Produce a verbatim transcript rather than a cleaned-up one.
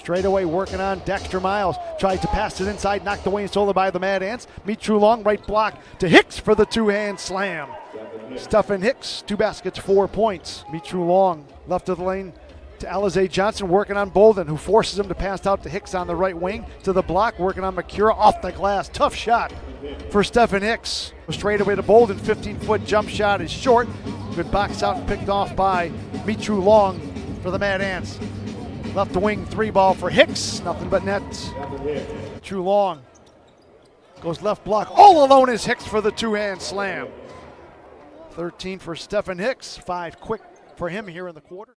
Straight away working on Dexter Miles. Tries to pass it inside, knocked away and stolen by the Mad Ants. Mitru Long, right block to Hicks for the two-hand slam. Stephan Hicks, two baskets, four points. Mitru Long, left of the lane to Alize Johnson, working on Bolden, who forces him to pass out to Hicks on the right wing. To the block, working on Makura, off the glass. Tough shot for Stephan Hicks. Straight away to Bolden, fifteen-foot jump shot is short. Good box out and picked off by Mitru Long for the Mad Ants. Left the wing, three ball for Hicks, nothing but net. Mitru Long goes left block, all alone is Hicks for the two-hand slam. thirteen for Stephan Hicks, five quick for him here in the quarter.